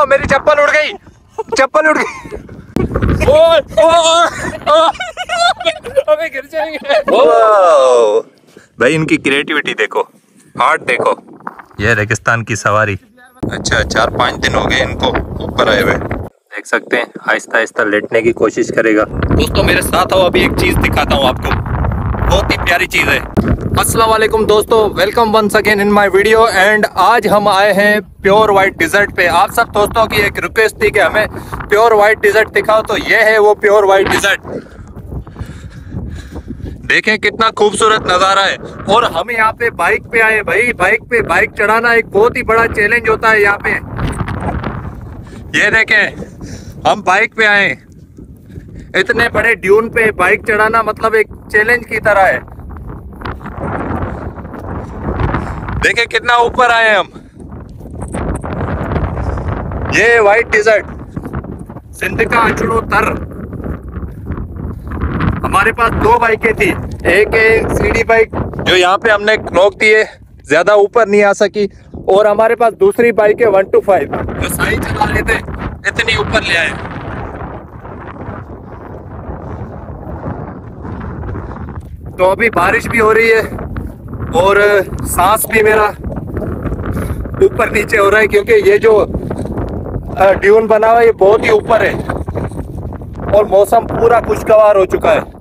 ओ मेरी चप्पल उड़ गई, चप्पल उड़ गई। अबे गिर जाएंगे। भाई इनकी क्रिएटिविटी देखो, आर्ट देखो। ये रेगिस्तान की सवारी। अच्छा 4-5 दिन हो गए इनको ऊपर आए हुए। देख सकते हैं आहिस्ता आहिस्ता लेटने की कोशिश करेगा। दोस्तों मेरे साथ आओ, अभी एक चीज दिखाता हूँ आपको, बहुत ही प्यारी चीज है। अस्सलाम वालेकुम दोस्तों, welcome once again in my video. And आज हम आए हैं प्योर वाइट डिजर्ट पे। आप सब दोस्तों की एक रिक्वेस्ट थी कि हमें प्योर वाइट डिजर्ट दिखाओ, तो ये है वो प्योर वाइट डिजर्ट। देखें कितना खूबसूरत नजारा है। और हम यहाँ पे बाइक पे आए भाई। बाइक चढ़ाना एक बहुत ही बड़ा चैलेंज होता है यहाँ पे। ये देखें हम बाइक पे आए, इतने बड़े ड्यून पे बाइक चढ़ाना मतलब एक चैलेंज की तरह है। देखें कितना ऊपर आए हम। ये वाइट डिजर्ट, सिंध का अचड़ो तर। हमारे पास 2 बाइकें थी, एक सीडी बाइक जो यहाँ पे हमने रोक दी है, ज्यादा ऊपर नहीं आ सकी, और हमारे पास दूसरी बाइक है 125 जो साई चला रहे थे, इतनी ऊपर ले आए। तो अभी बारिश भी हो रही है और सांस भी मेरा ऊपर नीचे हो रहा है, क्योंकि ये जो ड्यून बना हुआ है ये बहुत ही ऊपर है और मौसम पूरा खुशगवार हो चुका है।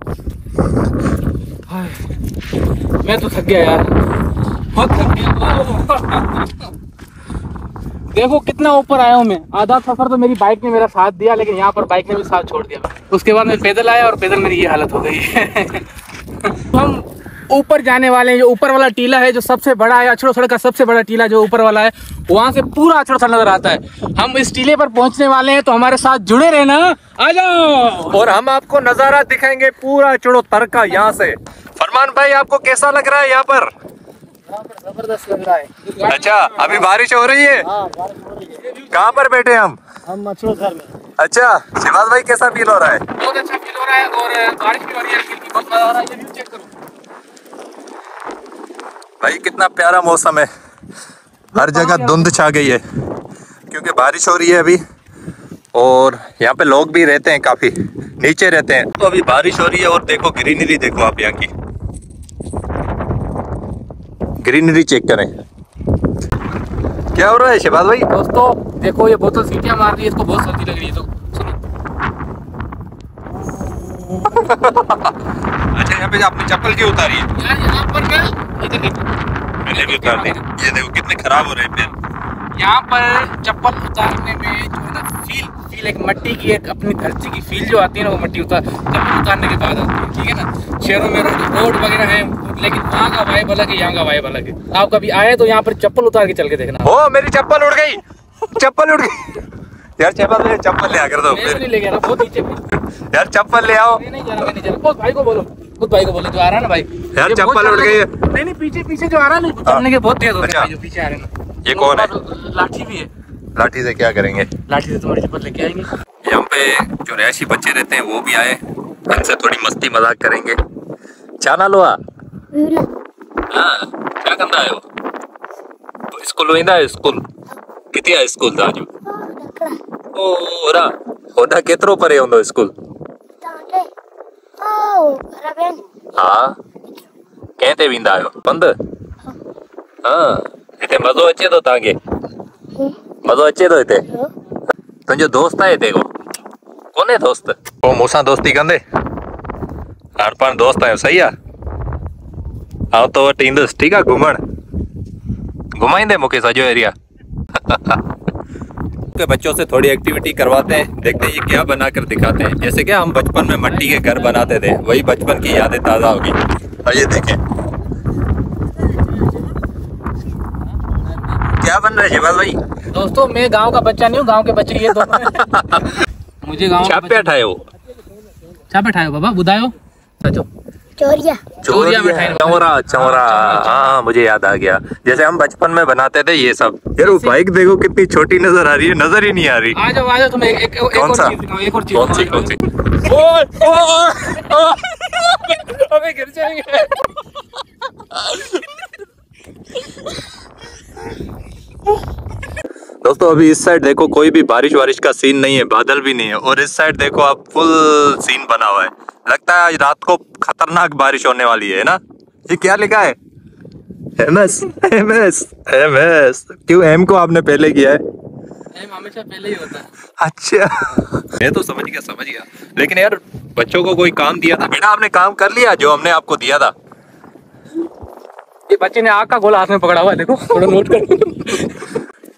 मैं तो थक गया यार, बहुत थक गया। देखो कितना ऊपर आया हूँ मैं। आधा सफर तो मेरी बाइक ने मेरा साथ दिया, लेकिन यहाँ पर बाइक ने भी साथ छोड़ दिया। उसके बाद मैं पैदल आया और पैदल मेरी ये हालत हो गई। हम ऊपर जाने वाले हैं। जो ऊपर वाला टीला है जो सबसे बड़ा है, अचड़ो सड़क का सबसे बड़ा टीला जो ऊपर वाला है, वहां से पूरा अचड़ो सड़क नजर आता है। हम इस टीले पर पहुंचने वाले हैं, तो हमारे साथ जुड़े रहना। आ जाओ और हम आपको नजारा दिखाएंगे पूरा अचड़ो तर का यहाँ से। फरमान भाई आपको कैसा लग रहा है यहाँ पर? जबरदस्त लग रहा है। अच्छा अभी बारिश हो रही है। हाँ, बारिश हो रही है। कहाँ पर बैठे हम अचड़ो सर में। अच्छा शिवाज भाई कैसा फील हो रहा है? बहुत अच्छा फील हो रहा है और बारिश भी हो रही है, बहुत मजा आ रहा है। ये व्यू चेक करो भाई, कितना प्यारा मौसम है। हर जगह धुंध छा गई है क्योंकि बारिश हो रही है अभी, और यहाँ पे लोग भी रहते हैं, काफी नीचे रहते हैं। तो अभी बारिश हो रही है और देखो ग्रीनरी, देखो आप यहाँ की ग्रीनरी चेक करें। क्या हो रहा है शहबाज भाई? दोस्तों देखो, ये बोतल सीटियां मार रही है, इसको बहुत सर्दी लग रही है। तो सुनो। अच्छा यहाँ पे आपने चप्पल क्यों उतारी है? यार यहाँ पर मैं इधर देखो, मैंने भी उतार दी। ये देखो कितने खराब हो रहे हैं पैर। यहाँ पर चप्पल उतारने में जो है ना फील एक मट्टी की, एक अपनी धरती की फील जो आती है ना, वो मट्टी चप्पल उतारने के बाद आती है। ठीक है ना, शहरों में रोड वगैरह है, लेकिन वहाँ का वाइब अलग है, यहाँ का वाइब अलग है। आप कभी आए तो यहाँ पर चप्पल उतार के चल के देखना। ओ मेरी चप्पल उड़ गई, चप्पल उड़ गई। यार चप्पल ले आकर दो। नहीं ले गया, बहुत नीचे। यार चप्पल ले आओ। नहीं जा रहा। उस भाई को बोलो, जो आ रहा है ना भाई। यार चप्पल उड़ गई है। नहीं पीछे जो आ रहा है ना, चलने के बहुत तेज होते हैं जो पीछे आ रहे हैं ना। ये कौन है? लाठी भी है। लाठी से क्या करेंगे? लाठी से तुम्हारी चप्पल लेके आएंगे। यहाँ पे जो रहायशी बच्चे रहते हैं वो भी आए, उनसे थोड़ी मस्ती मजाक करेंगे। चाना लो हाँ, क्या करना है? स्कूल वेंदा है? स्कूल किथे आहे? स्कूल ताजो ओरा ओडा केतिरो परे हूंदो स्कूल? हाँ कंहिं ते वेंदा आहियो? पंधु? हाँ, हिते मज़ो अचे थो तव्हांखे? मज़ो अचे थो हिते? तुंहिंजो दोस्त आहे हिते को? कोन्हे दोस्त? पोइ मूंसां दोस्ती कंदे? हाणे पाण दोस्त आहियूं, सही आहे? आउं तो वटि ईंदुसि, ठीकु आहे? घुमाईंदे मूंखे सॼो एरिया? के बच्चों से थोड़ी एक्टिविटी करवाते हैं, देखते हैं ये क्या बनाकर दिखाते हैं। जैसे कि हम बचपन में मिट्टी के घर बनाते थे, वही बचपन की यादें ताज़ा होगी। और ये देखें क्या बन रहा है शिवाज भाई? दोस्तों मैं गांव का बच्चा नहीं हूँ, गांव के बच्चे ये दोनों। मुझे गांव छापे ठायो बाबा बुधायो सचो चौरिया चौरा। हाँ मुझे याद आ गया, जैसे हम बचपन में बनाते थे ये सब। यार वो बाइक देखो कितनी छोटी नजर आ रही है, नजर ही नहीं आ रही। आ जाओ तुम्हें एक और चीज दिखाऊं, एक और चीज। कौन सी? अबे गिर जाएंगे। दोस्तों अभी इस साइड देखो कोई भी बारिश वारिश का सीन नहीं है, बादल भी नहीं है, और इस साइड देखो आप फुल सीन बना हुआ है। लगता है आज रात को खतरनाक बारिश होने वाली है ना। ये क्या लिखा है? MS MS MS. क्यों एम को आपने पहले किया है? एम हमेशा पहले ही होता है। अच्छा मैं तो समझ गया, लेकिन यार बच्चों को कोई काम दिया था बेटा, आपने काम कर लिया जो हमने आपको दिया था? ये बच्चे ने आग का गोला हाथ में पकड़ा हुआ है, देखो थोड़ा नोट कर।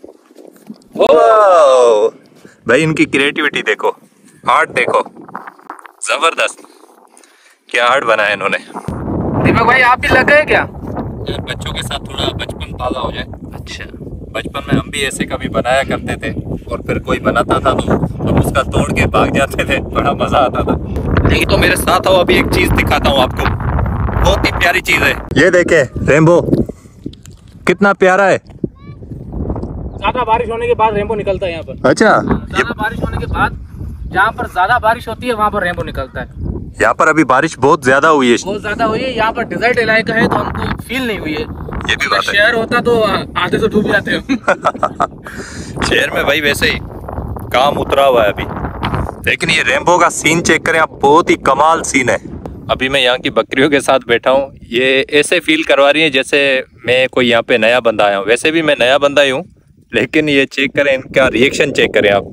वाओ भाई इनकी क्रिएटिविटी देखो, आर्ट देखो, जबरदस्त। क्या आर्ट बनाया इन्होंने। दीपक भाई आप भी लग गए क्या? यार बच्चों के साथ थोड़ा बचपन ताजा हो जाए। अच्छा। बचपन में हम भी ऐसे कभी बनाया करते थे, और फिर कोई बनाता था तो हम उसका तोड़ के भाग जाते थे, बड़ा मजा आता था। लेकिन तो मेरे साथ आओ, अभी एक चीज दिखाता हूँ आपको, बहुत ही प्यारी चीज है। ये देखे रेनबो कितना प्यारा है। ज्यादा बारिश होने के बाद रेनबो निकलता है यहाँ पर। अच्छा ज्यादा बारिश होने के बाद जहाँ पर ज्यादा बारिश होती है वहाँ पर रेनबो निकलता है। यहाँ पर अभी बारिश बहुत ज्यादा हुई है। बहुत ज्यादा हुई है, यहाँ पर डिजर्ट इलाका है तो हमको फील नहीं हुई है। ये भी बात है। शहर होता तो आधे से डूब जाते हम। शहर में भाई वैसे ही काम उतरा हुआ है अभी। लेकिन ये रेनबो का सीन चेक करें आप, बहुत ही कमाल सीन है। अभी मैं यहाँ की बकरियों के साथ बैठा हूँ, ये ऐसे फील करवा रही है जैसे मैं कोई यहाँ पे नया बंदा आया हूँ। वैसे भी मैं नया बंदा ही हूँ, लेकिन ये चेक करें, इनका रिएक्शन चेक करें आप।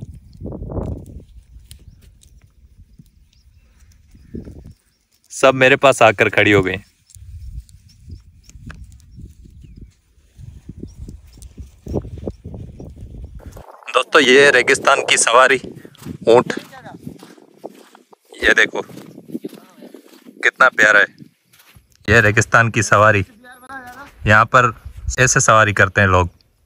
सब मेरे पास आकर खड़ी हो गई। दोस्तों ये रेगिस्तान की सवारी ऊंट, ये देखो कितना प्यारा है। ये रेगिस्तान की सवारी, यहाँ पर ऐसे सवारी करते हैं लोग।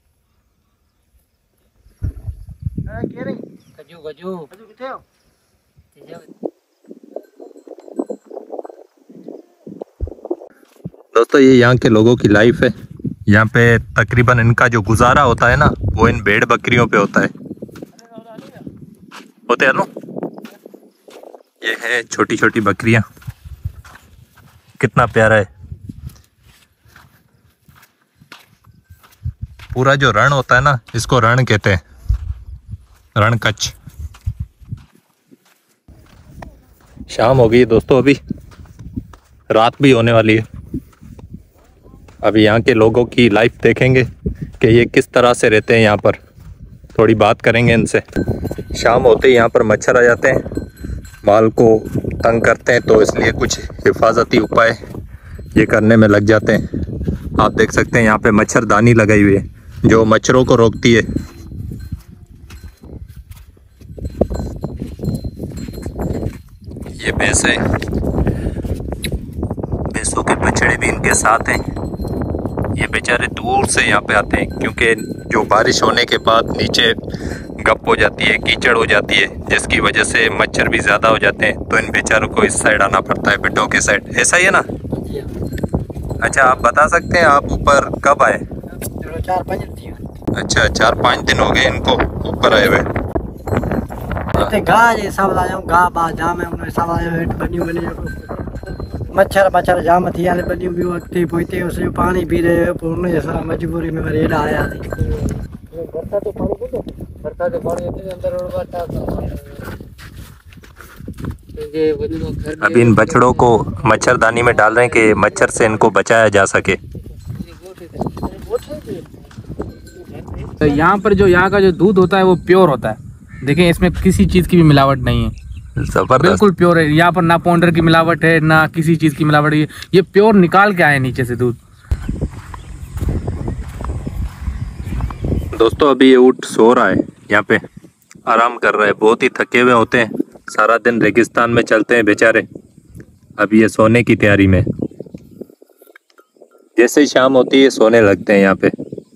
दोस्तों ये यहाँ के लोगों की लाइफ है। यहाँ पे तकरीबन इनका जो गुजारा होता है ना, वो इन भेड़ बकरियों पे होता है। होते हैं ना। ये है छोटी छोटी बकरियां, कितना प्यारा है। पूरा जो रण होता है ना, इसको रण कहते हैं, रण कच्छ। शाम हो गई दोस्तों, अभी रात भी होने वाली है। अभी यहाँ के लोगों की लाइफ देखेंगे कि ये किस तरह से रहते हैं यहाँ पर, थोड़ी बात करेंगे इनसे। शाम होते ही यहाँ पर मच्छर आ जाते हैं, माल को तंग करते हैं, तो इसलिए कुछ हिफाजती उपाय ये करने में लग जाते हैं। आप देख सकते हैं यहाँ पे मच्छरदानी लगाई हुई है जो मच्छरों को रोकती है। ये भैंस है, भैंसों के बछड़े भी इनके साथ हैं। ये बेचारे दूर से यहाँ पे आते हैं क्योंकि जो बारिश होने के बाद नीचे गप हो जाती है, कीचड़ हो जाती है, जिसकी वजह से मच्छर भी ज़्यादा हो जाते हैं, तो इन बेचारों को इस साइड आना पड़ता है, बिड्डों के साइड। ऐसा ही है ना? अच्छा आप बता सकते हैं आप ऊपर कब आए? 4-5 दिन। अच्छा 4-5 दिन हो गए इनको ऊपर आए हुए। मच्छर जाम थी आले बनी भी वक्त पोते उसे पानी पी रहे पूर्ण जैसा मजबूरी में रेड़ा आया थी। बरसात के पानी इतने अंदर अभी इन बछड़ों को मच्छरदानी में डाल रहे हैं कि मच्छर से इनको बचाया जा सके। तो यहाँ पर जो यहाँ का जो दूध होता है वो प्योर होता है। देखें इसमें किसी चीज की भी मिलावट नहीं है, बिल्कुल प्योर है। यहाँ पर ना पाउडर की मिलावट है ना किसी चीज की मिलावट है, ये प्योर निकाल के आए नीचे से दूध। दोस्तों अभी ये ऊँट सो रहा है, यहाँ पे आराम कर रहा है, बहुत ही थके हुए होते हैं, सारा दिन रेगिस्तान में चलते हैं बेचारे। अभी ये सोने की तैयारी में, जैसे ही शाम होती है सोने लगते हैं यहाँ पे।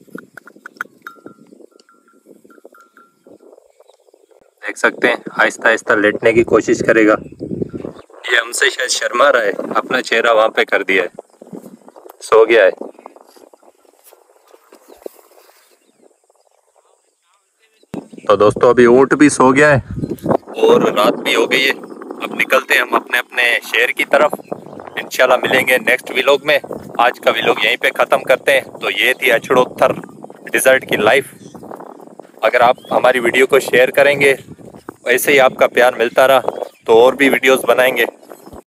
देख सकते हैं आहिस्ता आहिस्ता लेटने की कोशिश करेगा। ये हमसे शायद शर्मा रहा है, अपना चेहरा वहां पे कर दिया है, सो गया है। तो दोस्तों अभी ऊँट भी सो गया है और रात भी हो गई है। अब निकलते हैं हम अपने अपने शहर की तरफ। इंशाल्लाह मिलेंगे नेक्स्ट व्लॉग में। आज का व्लॉग यहीं पे ख़त्म करते हैं। तो ये थी अछड़ोत्तर डिज़र्ट की लाइफ। अगर आप हमारी वीडियो को शेयर करेंगे, ऐसे ही आपका प्यार मिलता रहा तो और भी वीडियोस बनाएंगे।